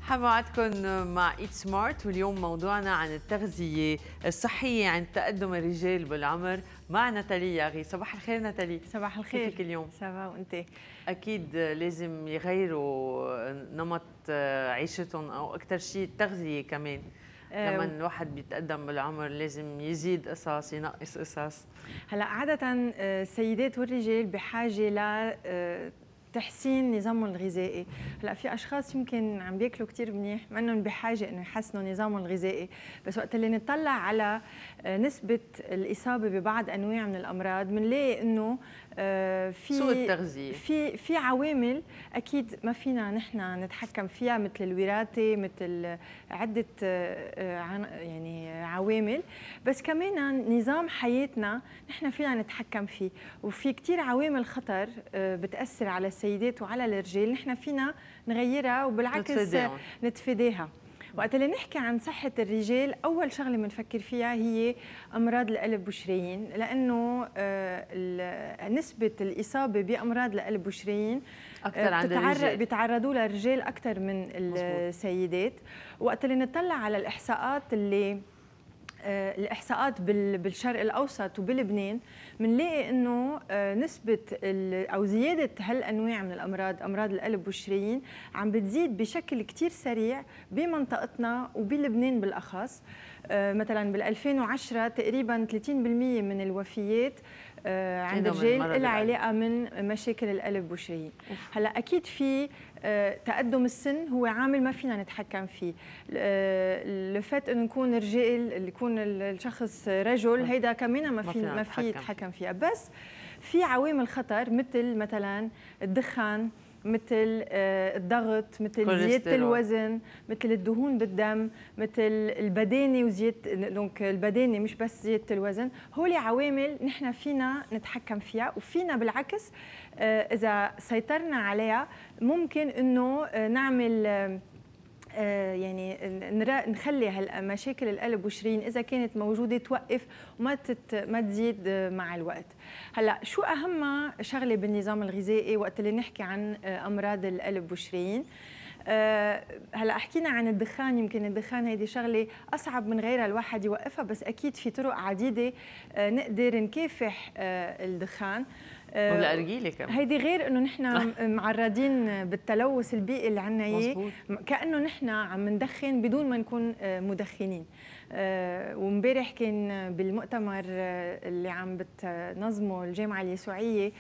مرحبا معكم مع ايت سمارت، واليوم موضوعنا عن التغذية الصحية عند تقدم الرجال بالعمر مع ناتالي ياغي. صباح الخير ناتالي. صباح الخير. كيفك اليوم؟ سافا وانت؟ اكيد لازم يغيروا نمط عيشتهم، او اكثر شيء التغذية كمان. لما الواحد بيتقدم بالعمر لازم يزيد قصص ينقص قصص. هلا عادة السيدات والرجال بحاجة ل تحسين نظامهم الغذائي. هلا في اشخاص يمكن عم بياكلوا كثير منيح مع انهم بحاجه انه يحسنوا نظامهم الغذائي، بس وقت اللي نطلع على نسبه الاصابه ببعض انواع من الامراض بنلاقي انه في سوء التغذيه، في عوامل اكيد ما فينا نحن نتحكم فيها، مثل الوراثه، مثل عده يعني عوامل، بس كمان نظام حياتنا نحن فينا نتحكم فيه، وفي كثير عوامل خطر بتاثر على السيدات وعلى الرجال نحن فينا نغيرها وبالعكس نتفاداها. وقت اللي نحكي عن صحة الرجال أول شغلة بنفكر فيها هي أمراض القلب والشرايين، لأنه نسبة الإصابة بأمراض القلب والشرايين أكثر عند الرجال، بيتعرضوا لها الرجال أكثر من السيدات. وقت اللي نطلع على الإحصاءات بالشرق الأوسط وبلبنان بنلاقي إنه نسبة أو زيادة هالأنواع من الأمراض، أمراض القلب والشرايين، عم بتزيد بشكل كتير سريع بمنطقتنا وبلبنان بالأخص. مثلا بال 2010 تقريبا 30% من الوفيات عند الرجال لها علاقة من مشاكل القلب والشرايين. هلا أكيد في تقدم السن هو عامل ما فينا نتحكم فيه. الفات انه نكون رجال، يكون الشخص رجل، هيدا كمان ما في يتحكم فيها، بس في عوامل خطر مثلا الدخان، مثل الضغط، مثل زيادة الوزن، مثل الدهون بالدم، مثل البدانة وزيادة، دونك البدانة مش بس زيادة الوزن. هولي عوامل نحن فينا نتحكم فيها، وفينا بالعكس إذا سيطرنا عليها ممكن إنه نعمل يعني نخلي مشاكل القلب والشرايين اذا كانت موجوده توقف وما تزيد مع الوقت. هلا شو اهم شغله بالنظام الغذائي وقت اللي نحكي عن امراض القلب والشرايين؟ هلا حكينا عن الدخان، يمكن الدخان هيدي شغله اصعب من غيرها الواحد يوقفها، بس اكيد في طرق عديده نقدر نكافح الدخان. والأرجيلة كمان، هيدي غير انه نحن معرضين بالتلوث البيئي اللي عنا اياه، كانه نحن عم ندخن بدون ما نكون مدخنين. وامبارح كان بالمؤتمر اللي عم بتنظمه الجامعه اليسوعيه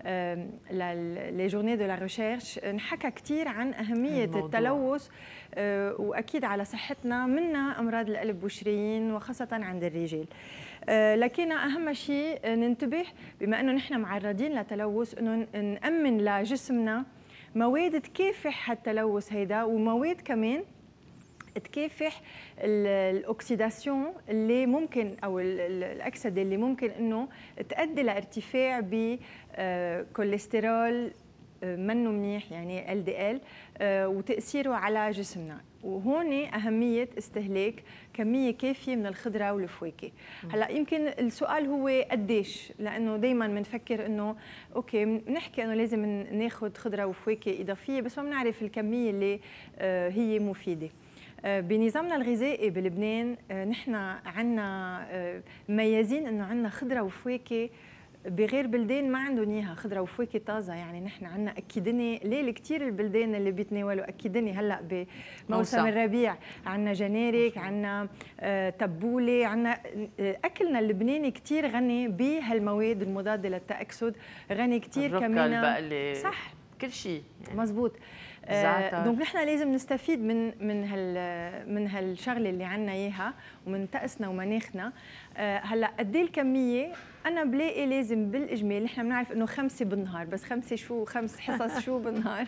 لي جورني دو لا ريشيرش، انحكى كثير عن اهميه التلوث واكيد على صحتنا، منها امراض القلب والشرايين وخاصه عند الرجال. لكن اهم شيء ننتبه بما انه نحن معرضين لتلوث، انه نامن لجسمنا مواد تكافح هالتلوث هيدا، ومواد كمان تكافح الاكسيداسيون اللي ممكن، او الاكسده اللي ممكن انه تؤدي لارتفاع بكوليسترول منه منيح، يعني LDL، وتاثيره على جسمنا. وهون أهمية استهلاك كمية كافية من الخضرة والفواكه. هلا يمكن السؤال هو قديش، لأنه دايما بنفكر إنه أوكي بنحكي إنه لازم ناخذ خضرة وفواكه إضافية، بس ما بنعرف الكمية اللي هي مفيدة. بنظامنا الغذائي بلبنان نحن عنا مميزين إنه عنا خضرة وفواكه بغير بلدان ما عندهم اياها، خضره وفواكه طازه. يعني نحن عندنا اكيدني ليل كثير البلدان اللي بيتناولوا اكيدني هلا بموسم الربيع، عندنا جنارك، عندنا تبوله، عندنا اكلنا اللبناني كثير غني بهالمواد المضاده للتاكسد، غني كثير كمان. البقلي، صح، كل شيء يعني. مزبوط. دونك نحن لازم نستفيد من هالشغله اللي عندنا اياها ومن طقسنا ومناخنا. هلا قد ايه الكميه؟ انا بلاقي لازم بالاجمال، نحن بنعرف انه 5 بالنهار، بس 5 حصص شو بالنهار؟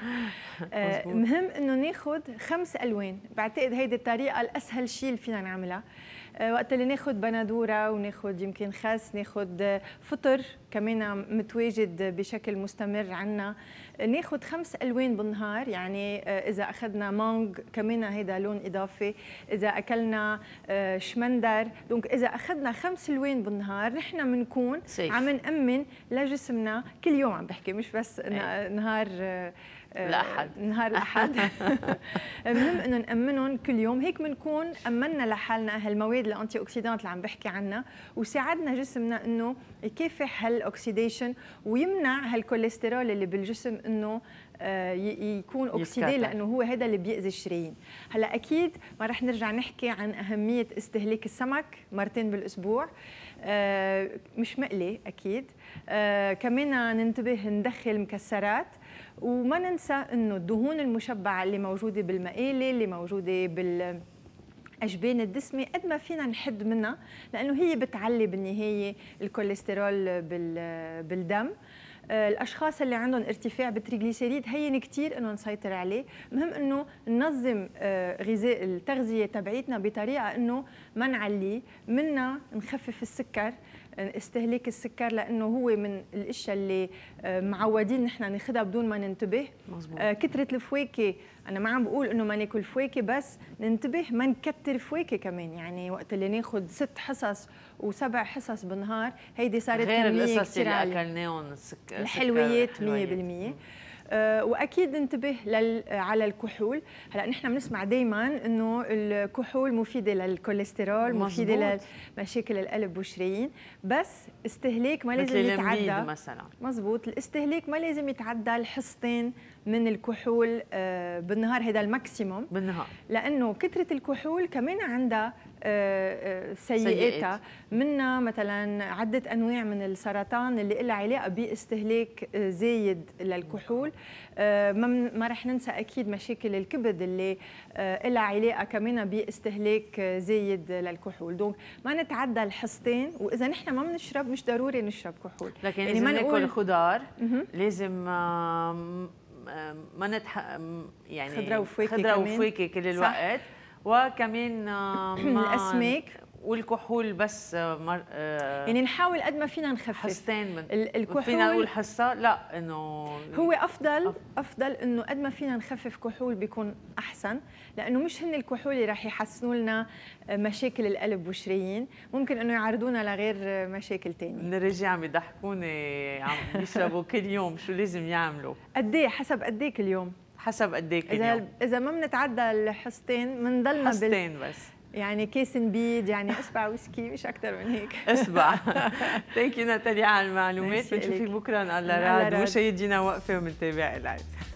مهم انه ناخذ 5 الوان. بعتقد هيدي الطريقه الاسهل شيء اللي فينا نعملها. وقت اللي ناخد بندوره وناخد يمكن خس، ناخد فطر كمان متواجد بشكل مستمر عنا، ناخد 5 ألوان بالنهار. يعني اذا اخذنا مانج كمان هيدا لون اضافي، اذا اكلنا شمندر، دونك اذا اخذنا 5 ألوان بالنهار نحن بنكون عم نأمن لجسمنا كل يوم. عم بحكي مش بس نهار الأحد مهم انه نأمنهم كل يوم، هيك بنكون أمنا لحالنا هالمواد الانتي اوكسيدانت اللي عم بحكي عنها، وساعدنا جسمنا انه يكافح هالاكسيديشن ويمنع هالكوليسترول اللي بالجسم انه يكون اوكسيدي، لانه هو هذا اللي بيأذي الشرايين. هلا اكيد ما رح نرجع نحكي عن اهميه استهلاك السمك مرتين بالاسبوع، مش مقلي اكيد. كمان ننتبه ندخل مكسرات، وما ننسى انه الدهون المشبعه اللي موجوده بالمقالي اللي موجوده بالأجبان الدسمة قد ما فينا نحد منها، لأنه هي بتعلي بالنهاية الكوليسترول بالدم. الاشخاص اللي عندهم ارتفاع بالتريغليسيريد هين كثير انه نسيطر عليه، مهم انه ننظم غذاء التغذيه تبعيتنا بطريقه انه ما نعليه، منا نخفف السكر، استهلاك السكر، لانه هو من الاشياء اللي معودين نحن ناخذها بدون ما ننتبه. كثره الفواكه، انا ما عم بقول انه ما ناكل فواكه، بس ننتبه ما نكتر فواكه كمان. يعني وقت اللي ناخذ 6 حصص و7 حصص بالنهار، هيدي صارت كميه كثير عاليه. اكلناهم الحلويات 100%. واكيد ننتبه على الكحول. هلا نحن بنسمع دائما انه الكحول مفيده للكوليسترول، مفيده لمشاكل القلب والشرايين، بس استهلاك ما لازم يتعدى. مثلا مزبوط، الاستهلاك ما لازم يتعدى الحصتين من الكحول بالنهار، هذا الماكسيموم بالنهار، لانه كثره الكحول كمان عندها سيئاتها. منها مثلا عده انواع من السرطان اللي لها علاقه باستهلاك زايد للكحول. ما رح ننسى اكيد مشاكل الكبد اللي لها علاقه كمان باستهلاك زايد للكحول. دونك ما نتعدى الحصتين، واذا نحن ما بنشرب مش ضروري نشرب كحول، لكن يعني ما ناكل خضار، لازم ما يعني خضره وفواكه كل الوقت، وكمان الاسماك والكحول بس يعني نحاول قد ما فينا نخفف حصتين من الكحول. فينا نقول حصه، لا انه هو افضل انه قد ما فينا نخفف كحول بيكون احسن، لانه مش هن الكحول اللي رح يحسنوا لنا مشاكل القلب والشرايين، ممكن انه يعرضونا لغير مشاكل ثانيه. من الرجال عم يضحكوني عم بيشربوا كل يوم، شو لازم يعملوا؟ قد ايه؟ حسب قد ايه كل يوم؟ حسب قد ايه كل يوم؟ اذا ما بنتعدى الحصتين بنضلنا حصتين بس، يعني كيس نبيد، يعني اصبع ويسكي، مش اكثر من هيك. اصبع. ثانك يو ناتاليا على المعلومات، بنشوفك بكره على راد، مشاهدينا وقفه ومنتابع لايف.